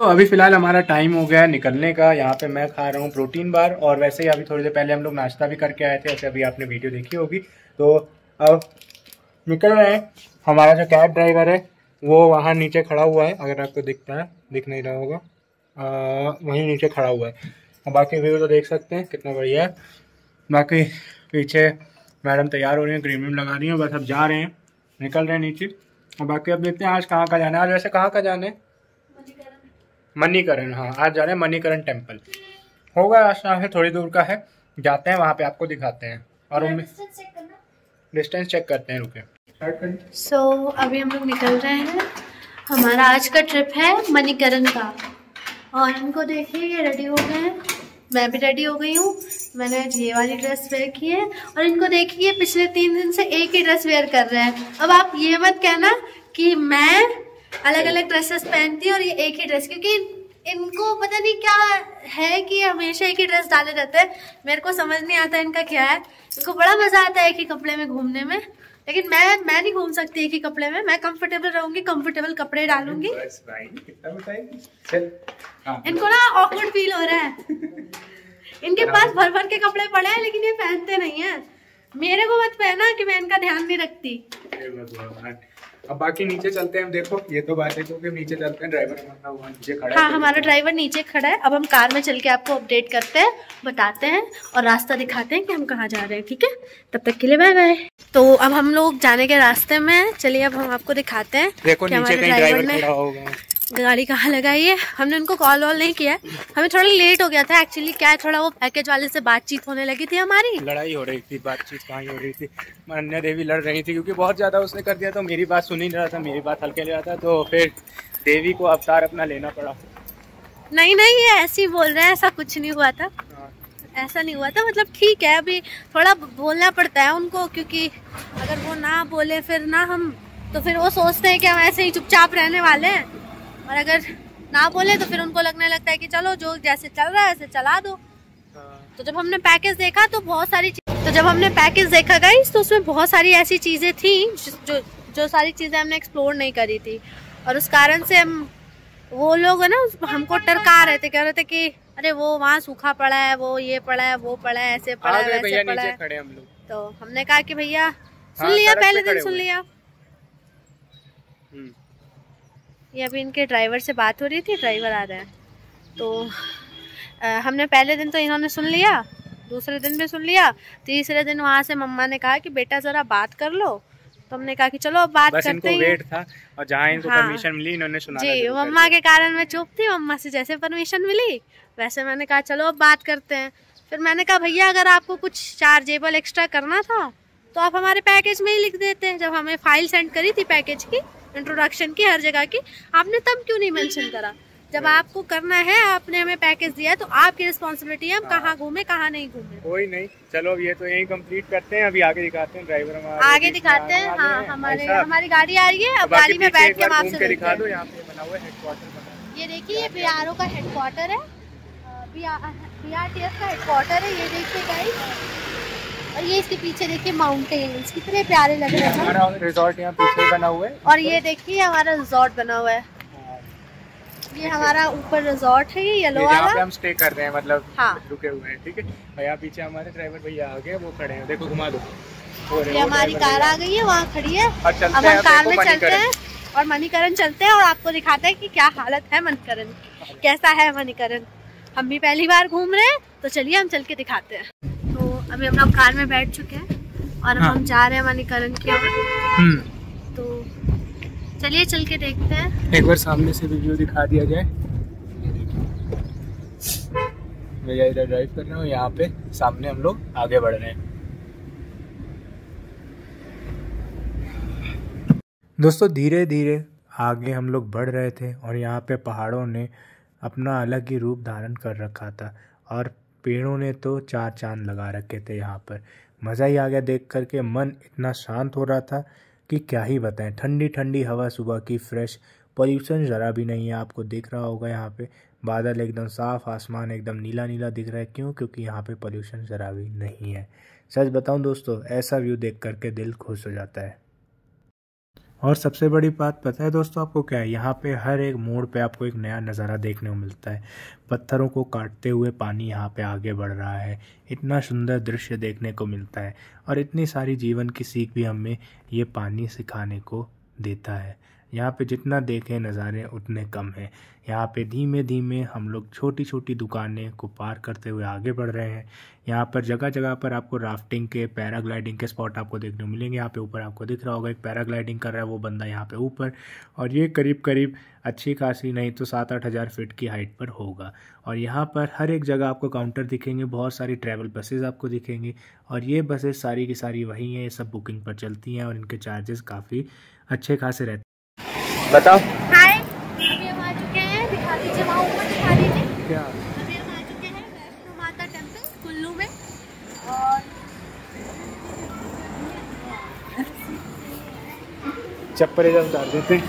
तो अभी फिलहाल हमारा टाइम हो गया है निकलने का। यहाँ पे मैं खा रहा हूँ प्रोटीन बार, और वैसे ही अभी थोड़ी देर पहले हम लोग नाश्ता भी करके आए थे, ऐसे अभी आपने वीडियो देखी होगी। तो अब निकल रहे हैं। हमारा जो कैब ड्राइवर है वो वहाँ नीचे खड़ा हुआ है, अगर आपको दिखता है, दिख नहीं रहा होगा, वहीं नीचे खड़ा हुआ है। और बाकी व्यू तो देख सकते हैं कितना बढ़िया है। बाकी पीछे मैडम तैयार हो रही हैं, क्रीम व्रीम लगा रही हैं, बस अब जा रहे हैं, निकल रहे हैं नीचे। और बाकी अब देखते हैं आज कहाँ का जाना है। आज वैसे कहाँ का जाना है? मणिकरण। हाँ, आज जा रहे हैं मणिकरण टेम्पल। होगा रास्ता से थोड़ी दूर का है, जाते हैं वहाँ पे, आपको दिखाते हैं। और डिस्टेंस चेक करते हैं, रुके। सो अभी हम लोग निकल रहे हैं। हमारा आज का ट्रिप है मणिकरण का। और इनको देखिए, ये रेडी हो गए हैं, मैं भी रेडी हो गई हूँ। मैंने ये वाली ड्रेस वेयर की है, और इनको देखिए पिछले 3 दिन से एक ही ड्रेस वेयर कर रहे हैं। अब आप ये मत कहना कि मैं अलग अलग ड्रेसेस पहनती हूँ और ये एक ही ड्रेस, क्योंकि इनको पता नहीं क्या है कि हमेशा एक ही ड्रेस डाले रहते हैं। मेरे को समझ नहीं आता इनका क्या है। इनको बड़ा मजा आता है एक ही कपड़े में घूमने में, लेकिन मैं नहीं घूम सकती एक ही कपड़े में। मैं कंफर्टेबल रहूंगी, कंफर्टेबल कपड़े डालूंगी। इनको ना ऑकवर्ड फील हो रहा है। इनके पास भर भर के कपड़े पड़े हैं, लेकिन ये पहनते नहीं है। मेरे को मत पहना कि मैं इनका ध्यान नहीं रखती। अब बाकी नीचे चलते हैं। देखो ये तो बात है, क्योंकि नीचे चलते हैं, ड्राइवर हमारा वहाँ नीचे खड़ा है। हाँ, हमारा ड्राइवर नीचे खड़ा है। अब हम कार में चल के आपको अपडेट करते हैं, बताते हैं और रास्ता दिखाते हैं कि हम कहाँ जा रहे हैं। ठीक है, तब तक के लिए बाय बाय। तो अब हम लोग जाने के रास्ते में, चलिए अब हम आपको दिखाते हैं। देखो नीचे कहीं ड्राइवर खड़ा होगा, गाड़ी कहाँ लगाई है। हमने उनको कॉल वॉल नहीं किया, हमें थोड़ा लेट हो गया था एक्चुअली। क्या है, थोड़ा वो पैकेज वाले से बातचीत होने लगी थी, हमारी लड़ाई हो रही थी। बातचीत कहाँ हो रही थी, अन्य देवी लड़ रही थी, क्योंकि बहुत ज्यादा उसने कर दिया, तो मेरी बात सुन ही नहीं रहा था, मेरी बात हल्के ले रहा था, तो फिर देवी को अवतार अपना लेना पड़ा। नहीं ये ऐसे ही बोल रहे हैं, ऐसा कुछ नहीं हुआ था। ऐसा नहीं हुआ था, मतलब ठीक है, अभी थोड़ा बोलना पड़ता है उनको, क्योंकि अगर वो ना बोले फिर ना हम, तो फिर वो सोचते हैं कि हम ऐसे ही चुपचाप रहने वाले हैं। और अगर ना बोले तो फिर उनको लगने लगता है कि चलो जो जैसे चल रहा है ऐसे चला दो। तो जब हमने पैकेज देखा तो बहुत सारी गाइस, तो उसमें बहुत सारी ऐसी चीजें थी जो सारी चीजें हमने एक्सप्लोर नहीं करी थी, और उस कारण से वो लोग है ना हमको टरका रहे थे, कह रहे थे कि अरे वो वहाँ सूखा पड़ा है, वो ये पड़ा है, वो पड़ा है, ऐसे पड़ा है, वैसे पड़ा है। खड़े हम लोग। तो हमने कहा कि भैया सुन लिया, पहले दिन सुन लिया। ये अभी इनके ड्राइवर से बात हो रही थी, ड्राइवर आ रहा है। तो हमने पहले दिन तो इन्होंने सुन लिया, दूसरे दिन भी सुन लिया, तीसरे दिन वहाँ से मम्मा ने कहा कि बेटा जरा बात कर लो। तो हमने कहा कि चलो अब बात करते हैं। वेट था, और जहाँ इनको परमिशन मिली इन्होंने सुना जी, मम्मा के कारण मैं चुप थी। मम्मा से जैसे परमिशन मिली वैसे मैंने कहा चलो अब बात करते हैं। फिर मैंने कहा भैया अगर आपको कुछ चार्जेबल एक्स्ट्रा करना था तो आप हमारे पैकेज में ही लिख देते। जब हमें फाइल सेंड करी थी पैकेज की, इंट्रोडक्शन की, हर जगह की, आपने तब क्यों नहीं मेंशन करा? जब आपको करना है, आपने हमें पैकेज दिया है, तो आपकी रिस्पांसिबिलिटी है हम कहाँ घूमे कहाँ नहीं घूमे। कोई नहीं, चलो अब ये तो यही कंप्लीट करते हैं, अभी आगे दिखाते हैं। ड्राइवर हमारा आगे दिखाते हैं। हाँ, हमारी गाड़ी आ रही है, अब गाड़ी में बैठ के हम आपसे दिखा दो। यहाँ पे बना हुआ है हेडक्वार्टर। ये देखिए, ये बीआरओ का हेडक्वार्टर है, बीआरटीएफ का हेडक्वार्टर है। ये देखिए गाइस, और ये इसके पीछे देखिए माउंटेन्स कितने प्यारे लग रहे हैं। हमारा रिजॉर्ट यहाँ पीछे बना हुआ है, और ये देखिए हमारा रिजॉर्ट बना हुआ है। ये हमारा ऊपर रिजॉर्ट है, ये येलो वाला, जहाँ पे हम स्टे कर रहे हैं, मतलब हाँ, रुके हुए हैं। ठीक है, और यहाँ पीछे हमारे ड्राइवर भैया आ गए, वो खड़े हैं, देखो घुमा दो। ये हमारी कार आ गई है, वहाँ खड़ी है। अब हम कार में चलते हैं और मणिकरण चलते हैं, और आपको दिखाते हैं कि क्या हालत है मणिकरण, कैसा है मणिकरण। हम भी पहली बार घूम रहे हैं, तो चलिए हम चल के दिखाते हैं। तो अभी हम लोग कार में बैठ चुके हैं और हम जा रहे हैं मणिकरण की ओर। तो चलिए चल के देखते हैं। एक बार सामने से व्यू दिखा दिया जाए। भैया इधर ड्राइव कर रहे हो, यहाँ पे सामने हम लोग आगे बढ़ रहे हैं। दोस्तों धीरे धीरे आगे हम लोग बढ़ रहे थे, और यहाँ पे पहाड़ों ने अपना अलग ही रूप धारण कर रखा था, और पेड़ों ने तो चार चांद लगा रखे थे। यहाँ पर मज़ा ही आ गया देख करके, मन इतना शांत हो रहा था कि क्या ही बताएं। ठंडी ठंडी हवा सुबह की फ्रेश, पॉल्यूशन ज़रा भी नहीं है। आपको दिख रहा होगा यहाँ पे बादल एकदम साफ़, आसमान एकदम नीला नीला दिख रहा है। क्यों? क्योंकि यहाँ पे पॉल्यूशन ज़रा भी नहीं है। सच बताऊँ दोस्तों, ऐसा व्यू देख करके दिल खुश हो जाता है। और सबसे बड़ी बात पता है दोस्तों आपको क्या है, यहाँ पे हर एक मोड़ पे आपको एक नया नज़ारा देखने को मिलता है। पत्थरों को काटते हुए पानी यहाँ पे आगे बढ़ रहा है, इतना सुंदर दृश्य देखने को मिलता है और इतनी सारी जीवन की सीख भी हमें ये पानी सिखाने को देता है। यहाँ पे जितना देखें नज़ारे उतने कम हैं। यहाँ पे धीमे धीमे हम लोग छोटी छोटी दुकानें को पार करते हुए आगे बढ़ रहे हैं। यहाँ पर जगह जगह पर आपको राफ्टिंग के, पैराग्लाइडिंग के स्पॉट आपको देखने को मिलेंगे। यहाँ पे ऊपर आपको दिख रहा होगा एक पैराग्लाइडिंग कर रहा है वो बंदा यहाँ पे ऊपर, और ये करीब करीब अच्छी खासी नहीं तो 7-8 हज़ार फीट की हाइट पर होगा। और यहाँ पर हर एक जगह आपको काउंटर दिखेंगे, बहुत सारी ट्रैवल बसेज आपको दिखेंगी और ये बसेस सारी की सारी वही हैं, ये सब बुकिंग पर चलती हैं और इनके चार्जेस काफ़ी अच्छे खासे रहते हैं। बताओ। हाय, अभी हम आ चुके हैं, दिखा दीजिए वहाँ ऊपर, दिखा दीजिए। क्या? अभी हम आ चुके हैं वैष्णो माता टेम्पल कुल्लू में। और चप्पल इधर उतार देते हैं।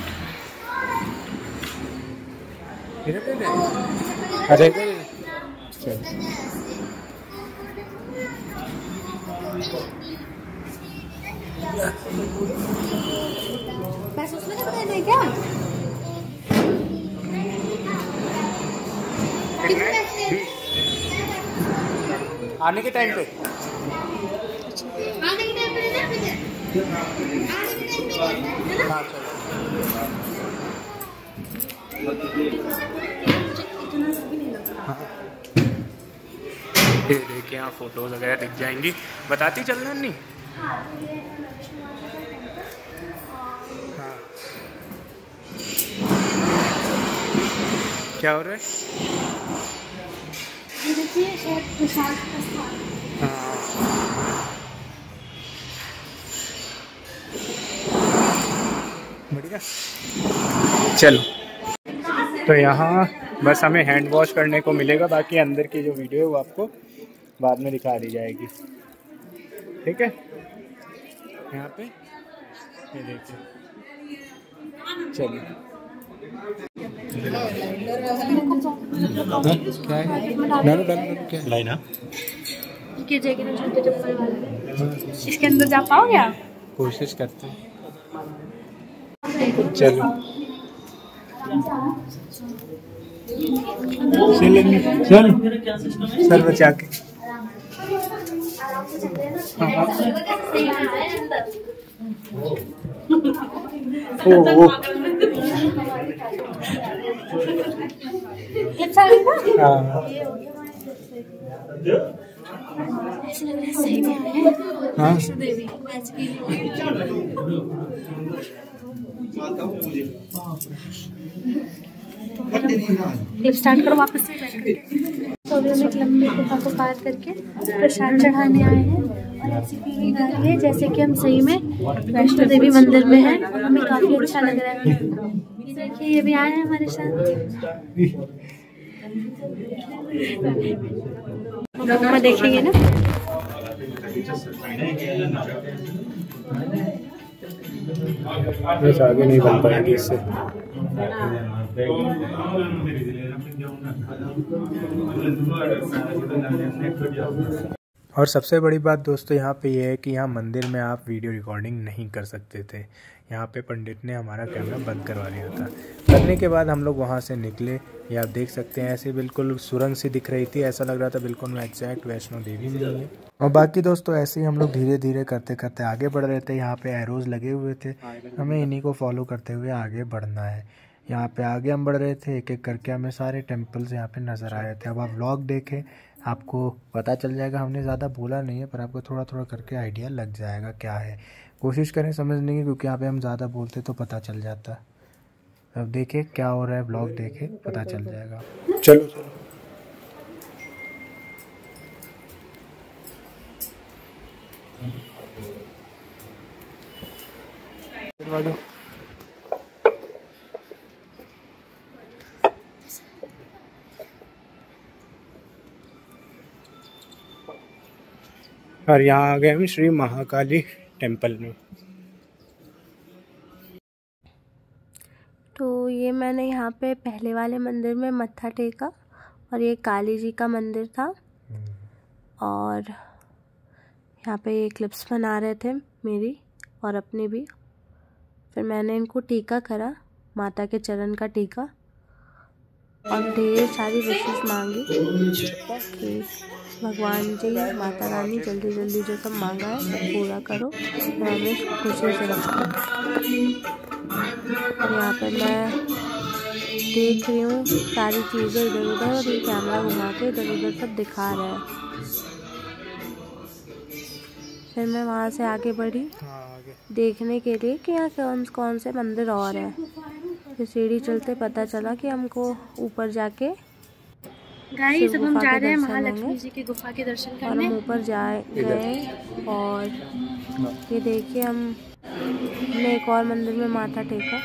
अच्छा इधर बस उसमें तो देना है क्या? आने के टाइम पे हाँ चलो। देखिए यहाँ फोटोज वगैरह दिख जाएंगी, बताती चलना नहीं। हाँ क्या हो रहा है? बढ़िया, चलो। तो यहाँ बस हमें हैंड वॉश करने को मिलेगा, बाकी अंदर की जो वीडियो है वो आपको बाद में दिखा दी जाएगी, ठीक है। यहाँ पे ये देखिए, चलिए। इसके अंदर जा पाओगे आप? कोशिश करते हैं, चलो। चल सर बचा के। स्टार्ट करो वापस से। तो अभी हम एक लंबी गुफा को पार करके प्रसाद चढ़ाने आए हैं और ऐसी फीलिंग आ रही है जैसे कि हम सही में वैष्णो देवी मंदिर में हैं। हमें काफी अच्छा लग रहा है। ये देखिए, ये भी आए हैं हमारे साथ। देखेंगे ना, बस आगे नहीं बन पाएंगे इससे। और सबसे बड़ी बात दोस्तों यहाँ पे ये है कि यहाँ मंदिर में आप वीडियो रिकॉर्डिंग नहीं कर सकते थे। यहाँ पे पंडित ने हमारा कैमरा बंद करवा लिया था। करने के बाद हम लोग वहाँ से निकले, ये आप देख सकते हैं, ऐसे बिल्कुल सुरंग सी दिख रही थी, ऐसा लग रहा था बिल्कुल मैं एग्जैक्ट वैष्णो देवी में ही है। और बाकी दोस्तों ऐसे ही हम लोग धीरे धीरे करते करते आगे बढ़ रहे थे। यहाँ पे एरोज लगे हुए थे, हमें इन्हीं को फॉलो करते हुए आगे बढ़ना है। यहाँ पे आगे हम बढ़ रहे थे, एक एक करके हमें सारे टेम्पल्स यहाँ पे नज़र आ रहे थे। अब आप व्लॉग देखें, आपको पता चल जाएगा। हमने ज़्यादा बोला नहीं है पर आपको थोड़ा थोड़ा करके आइडिया लग जाएगा क्या है। कोशिश करें समझने की, क्योंकि यहाँ पे हम ज़्यादा बोलते तो पता चल जाता। अब देखें क्या हो रहा है, व्लॉग देखें, पता चल जाएगा। चलो चलो। और यहाँ आ गए हम श्री महाकाली टेम्पल में। तो ये मैंने यहाँ पे पहले वाले मंदिर में मत्था टेका और ये काली जी का मंदिर था। और यहाँ पे ये क्लिप्स बना रहे थे मेरी और अपनी भी। फिर मैंने इनको टीका करा, माता के चरण का टीका, और ढेर सारी विशेष मांगी कि भगवान जी, माता रानी जल्दी जल्दी जो सब मांगा है सब पूरा करो और हमें खुशी से रखो। और यहाँ पर मैं देख रही हूँ सारी चीज़ें इधर उधर, और ये कैमरा घुमा के इधर उधर सब दिखा रहा है। फिर मैं वहाँ से आगे बढ़ी देखने के लिए कि यहाँ कौन कौन से मंदिर और हैं। फिर सीढ़ी चलते पता चला कि हमको ऊपर जाके गाइस अब हम जा रहे हैं महालक्ष्मी जी की गुफा के दर्शन करने। और हम ऊपर गए और ये देखिए हमने एक और मंदिर में माथा टेका,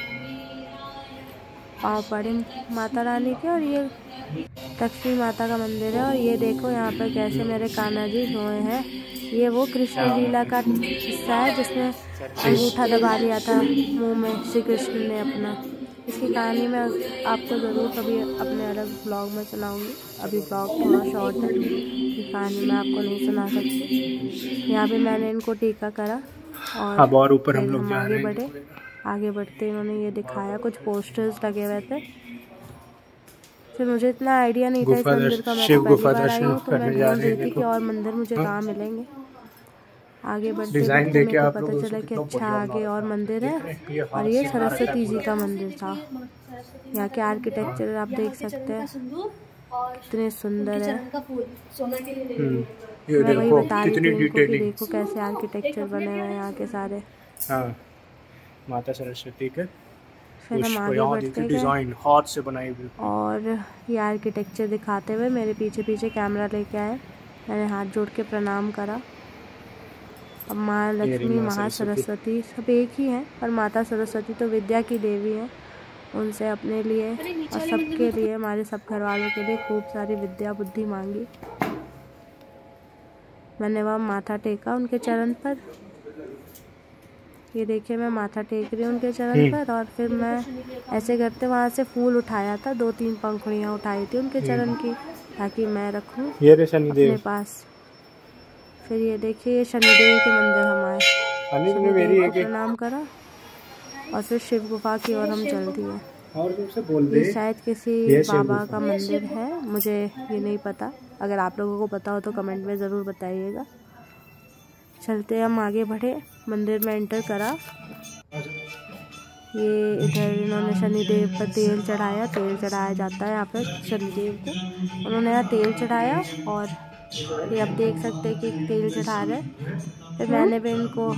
पाँव पड़े माता रानी के। और ये लक्ष्मी माता का मंदिर है। और ये देखो यहाँ पर कैसे मेरे कान्हा जी सोए हैं। ये वो कृष्ण लीला का हिस्सा है जिसमें अंगूठा दबा लिया था मुंह में श्री कृष्ण ने अपना। इसकी कहानी मैं आपको ज़रूर कभी अपने अलग ब्लॉग में सुनाऊंगी। अभी ब्लॉग थोड़ा शॉर्ट है, ये कहानी मैं आपको नहीं सुना सकती। यहाँ पे मैंने इनको टीका करा और अब और ऊपर हम लोग आगे बढ़े। आगे बढ़ते इन्होंने ये दिखाया, कुछ पोस्टर्स लगे हुए थे। फिर मुझे इतना आइडिया नहीं था इस मंदिर का, मैं पहली बार आई हूँ तो मैं ढूंढ रही थी कि और मंदिर मुझे कहाँ मिलेंगे। आगे बढ़ते बढ़ते मेरे को पता चला कि अच्छा आगे और मंदिर है, और ये सरस्वती जी का मंदिर था। यहाँ के आर्किटेक्चर आप देख सकते हैं कितने सुंदर है। मैं वही बता रही थी इनको कि देखो कैसे आर्किटेक्चर बने हुए हैं यहाँ के सारे। माता सरस्वती के फिर हम आगे बढ़ते डिजाइन हाथ से बनाई हुई, और ये आर्किटेक्चर दिखाते हुए मेरे पीछे पीछे कैमरा लेके आए। मैंने हाथ जोड़ के प्रणाम करा। अब माँ लक्ष्मी, महा सरस्वती सब एक ही हैं, पर माता सरस्वती तो विद्या की देवी है। उनसे अपने लिए और सबके लिए, हमारे सब घर वालों के लिए खूब सारी विद्या बुद्धि मांगी। मैंने वह माथा टेका उनके चरण पर। ये देखिए मैं माथा टेक रही हूँ उनके चरण पर। और फिर मैं ऐसे करते वहाँ से फूल उठाया था, 2-3 पंखुड़ियाँ उठाई थी उनके चरण की, ताकि मैं रखूँ अपने पास। फिर ये देखिए ये शनिदेव के मंदिर हम आए, शनिदेव को प्रणाम करा और फिर शिव गुफा की ओर हम चल दिए। ये शायद किसी बाबा का मंदिर है, मुझे ये नहीं पता। अगर आप लोगों को पता हो तो कमेंट में ज़रूर बताइएगा। चलते हम आगे बढ़े, मंदिर में एंटर करा। ये इधर इन्होंने शनिदेव पर तेल चढ़ाया, तेल चढ़ाया जाता है यहाँ पर शनिदेव को। उन्होंने यहाँ तेल चढ़ाया और ये आप देख सकते हैं कि तेल चढ़ा रहे। फिर मैंने भी इनको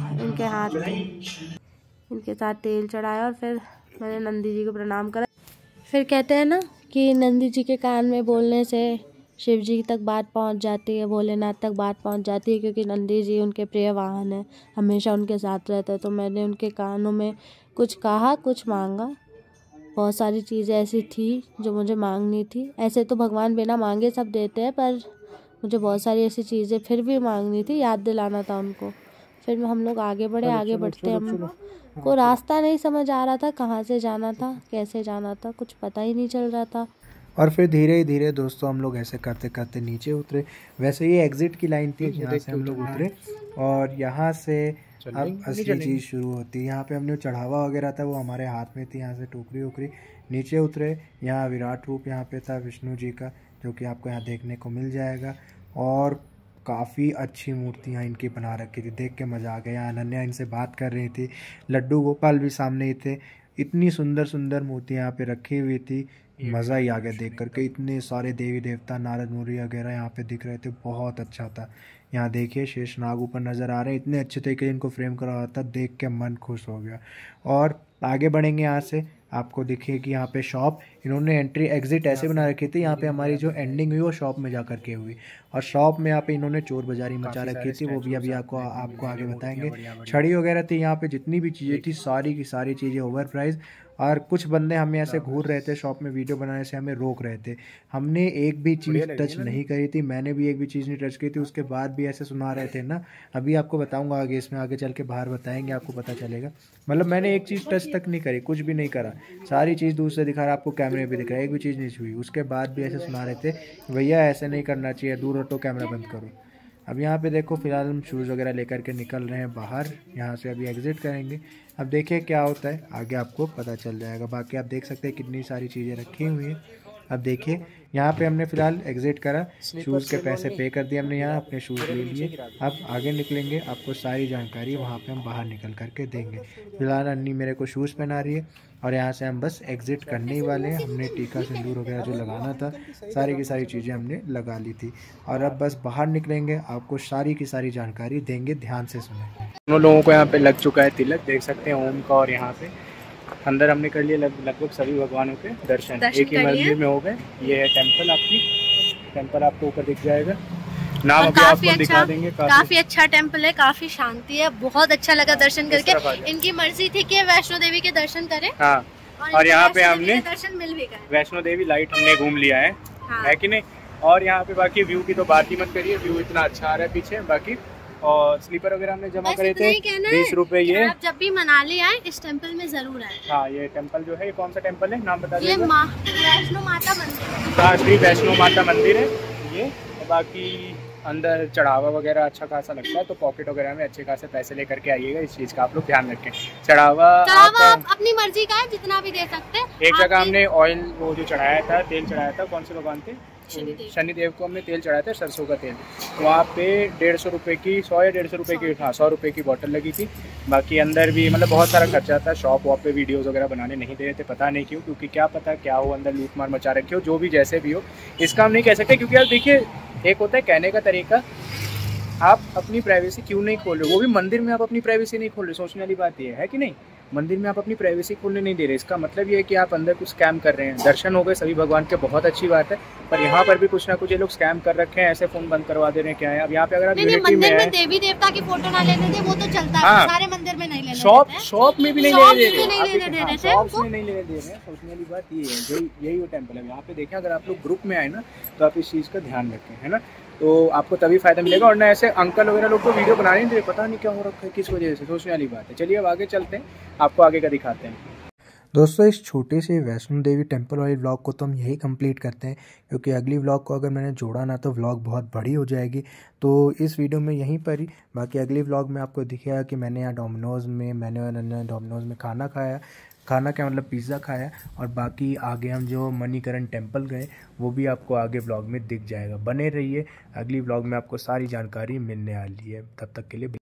इनके साथ तेल चढ़ाया और फिर मैंने नंदी जी को प्रणाम करा। फिर कहते हैं ना कि नंदी जी के कान में बोलने से शिव जी तक बात पहुंच जाती है, भोलेनाथ तक बात पहुंच जाती है, क्योंकि नंदी जी उनके प्रिय वाहन है, हमेशा उनके साथ रहते हैं। तो मैंने उनके कानों में कुछ कहा, कुछ मांगा। बहुत सारी चीज़ें ऐसी थी जो मुझे मांगनी थी। ऐसे तो भगवान बिना मांगे सब देते हैं, पर मुझे बहुत सारी ऐसी चीज़ें फिर भी मांगनी थी, याद दिलाना था उनको। फिर हम लोग आगे बढ़े। आगे बढ़ते हमको रास्ता नहीं समझ आ रहा था, कहाँ से जाना था, कैसे जाना था, कुछ पता ही नहीं चल रहा था। और फिर धीरे धीरे दोस्तों हम लोग ऐसे करते करते नीचे उतरे। वैसे ये एग्जिट की लाइन थी, यहाँ से हम लोग उतरे और यहाँ से अब असली चीज़ शुरू होती है। यहाँ पे हमने चढ़ावा वगैरह था वो हमारे हाथ में थी। यहाँ से टोकरी वोकरी नीचे उतरे। यहाँ विराट रूप यहाँ पे था विष्णु जी का, जो कि आपको यहाँ देखने को मिल जाएगा। और काफ़ी अच्छी मूर्तियाँ इनकी बना रखी थी, देख के मज़ा आ गया। अनन्या इनसे बात कर रही थी, लड्डू गोपाल भी सामने ही थे। इतनी सुंदर सुंदर मूर्तियाँ यहाँ पे रखी हुई थी, मज़ा ही आ गया देख करके। इतने सारे देवी देवता, नारद मुनि वगैरह यहाँ पे दिख रहे थे, बहुत अच्छा था। यहाँ देखिए शेषनाग ऊपर नज़र आ रहे हैं, इतने अच्छे तरीके से इनको फ्रेम करा हुआ था, देख के मन खुश हो गया। और आगे बढ़ेंगे यहाँ से, आपको दिखेगी यहाँ पे शॉप। इन्होंने एंट्री एग्जिट ऐसे बना रखी थी, यहाँ पे हमारी जो एंडिंग हुई वो शॉप में जा करके हुई। और शॉप में यहाँ पे इन्होंने चोर बाजारी मचा रखी थी, वो भी अभी आपको आगे बताएंगे। छड़ी वगैरह थी यहाँ पे, जितनी भी चीज़ें थी सारी की सारी चीज़ें ओवर प्राइस। और कुछ बंदे हमें ऐसे घूर रहे थे शॉप में, वीडियो बनाने से हमें रोक रहे थे। हमने एक भी चीज़ टच नहीं करी थी, मैंने भी एक भी चीज़ नहीं टच की थी। उसके बाद भी ऐसे सुना रहे थे ना, अभी आपको बताऊंगा आगे, इसमें आगे चल के बाहर बताएंगे, आपको पता चलेगा। मतलब मैंने एक चीज़ टच तक नहीं करी, कुछ भी नहीं करा, सारी चीज़ दूर से दिखा रहा, आपको कैमरे पे दिख रहा है, एक भी चीज़ नहीं छुई। उसके बाद भी ऐसे सुना रहे थे भैया ऐसे नहीं करना चाहिए, दूर हटो, कैमरा बंद करो। अब यहाँ पे देखो फिलहाल हम शूज़ वगैरह लेकर के निकल रहे हैं बाहर, यहाँ से अभी एग्ज़िट करेंगे। अब देखिए क्या होता है, आगे आपको पता चल जाएगा। बाकी आप देख सकते हैं कितनी सारी चीज़ें रखी हुई हैं। अब देखिए यहाँ पे हमने फ़िलहाल एग्ज़िट करा, शूज़ के पैसे पे कर दिए हमने, यहाँ अपने शूज़ ले लिए। अब आगे निकलेंगे, आपको सारी जानकारी वहाँ पे हम बाहर निकल करके देंगे। फ़िलहाल अन्नी मेरे को शूज़ पहना रही है और यहाँ से हम बस एग्ज़िट करने ही वाले हैं। हमने टीका सिंदूर वगैरह जो लगाना था, सारी की सारी चीज़ें हमने लगा ली थी और अब बस बाहर निकलेंगे, आपको सारी की सारी जानकारी देंगे। ध्यान से सुनें। दोनों लोगों को यहाँ पे लग चुका है तिलक, देख सकते हैं ओम का, और यहाँ पे अंदर हमने कर लिए लगभग सभी भगवानों के दर्शन एक ही मंदिर में हो गए। ये है टेम्पल, आपकी टेम्पल आपको ऊपर दिख जाएगा, नाम अभी आपको दिखा देंगे। काफी अच्छा टेम्पल है, काफी शांति है, बहुत अच्छा लगा दर्शन करके। इनकी मर्जी थी कि वैष्णो देवी के दर्शन करें। हाँ, और यहाँ पे हमने दर्शन मिल भी गए। वैष्णो देवी लाइट हमने घूम लिया है कि नहीं। और यहाँ पे बाकी व्यू की तो बात ही मत करिए, व्यू इतना अच्छा आ रहा है पीछे। बाकी और स्लीपर वगैरह हमने जमा करे थे 20 रुपए। ये आप जब भी मनाली आए इस टेम्पल में जरूर आए। हाँ, ये टेम्पल जो है, ये कौन सा टेम्पल है, नाम बता दीजिए। वैष्णो माता मंदिर। हाँ, श्री वैष्णो माता मंदिर है ये। बाकी अंदर चढ़ावा वगैरह अच्छा खासा लगता है, तो पॉकेट वगैरह में अच्छे खासे पैसे लेकर के आइएगा, इस चीज़ का आप लोग ध्यान रखें। चढ़ावा आप अपनी मर्जी का है, जितना भी दे सकते हैं। एक जगह हमने ऑयल वो जो चढ़ाया था, तेल चढ़ाया था, कौन से भगवान थे, शनिदेव को हमने तेल चढ़ाया था, सरसों का तेल। तो वहाँ पे 150 रुपये की 100 या 150 रुपये की, हाँ 100 रुपये की बोतल लगी थी। बाकी अंदर भी मतलब बहुत सारा खर्चा था। शॉप वॉप पे वीडियोस वगैरह बनाने नहीं दे रहे थे, पता नहीं क्यों, क्योंकि क्या पता क्या हो, अंदर लूट मार मचा रखे हो, जो भी जैसे भी हो, इसका हम नहीं कह सकते। क्योंकि यार देखिए, एक होता है कहने का तरीका, आप अपनी प्राइवेसी क्यों नहीं खोल रहे हो, वो भी मंदिर में आप अपनी प्राइवेसी नहीं खोल रहे। सोचने वाली बात ये है कि नहीं, मंदिर में आप अपनी प्राइवेसी खोलने नहीं दे रहे, इसका मतलब ये है कि आप अंदर कुछ स्कैम कर रहे हैं। दर्शन हो गए सभी भगवान के, बहुत अच्छी बात है, पर यहाँ पर भी कुछ ना कुछ ये लोग स्कैम कर रखे हैं, ऐसे फोन बंद करवा दे रहे हैं। क्या है अब यहाँ पे, अगर आप यूनिटी में है, देवी देवता की फोटो ना लेने दे, वो तो चलता है। हाँ, सारे मंदिर में नहीं लेने, शॉप में भी नहीं लेने दे रहे, शॉप्स में नहीं लेने दे रहे हैं। सोचने वाली बात ये है, यही वो टेम्पल है। यहाँ पे देखें, अगर आप लोग ग्रुप में आए ना, तो आप इस चीज़ का ध्यान रखें, है ना, तो आपको तभी फायदा मिलेगा। और ना ऐसे अंकल वगैरह लोग तो वीडियो बनाने नहीं दे, पता नहीं क्या हो रखा है, किस वजह से, सोचने वाली बात है। चलिए अब आगे चलते हैं, आपको आगे का दिखाते हैं। दोस्तों, इस छोटे से वैष्णो देवी टेम्पल वाली व्लॉग को तो हम यही कंप्लीट करते हैं, क्योंकि अगली व्लॉग को अगर मैंने जोड़ा ना तो व्लॉग बहुत बड़ी हो जाएगी। तो इस वीडियो में यहीं पर ही, बाकी अगली व्लॉग में आपको दिखेगा कि मैंने यहाँ डोमिनोज़ में खाना खाया, खाना क्या मतलब पिज़्ज़ा खाया। और बाकी आगे हम जो मणिकरण टेम्पल गए, वो भी आपको आगे व्लॉग में दिख जाएगा। बने रहिए, अगली व्लॉग में आपको सारी जानकारी मिलने वाली है। तब तक के लिए